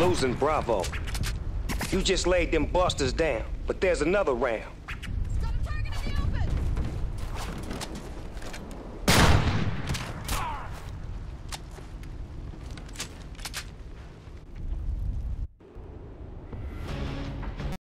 losing Bravo. You just laid them busters down, but there's another round.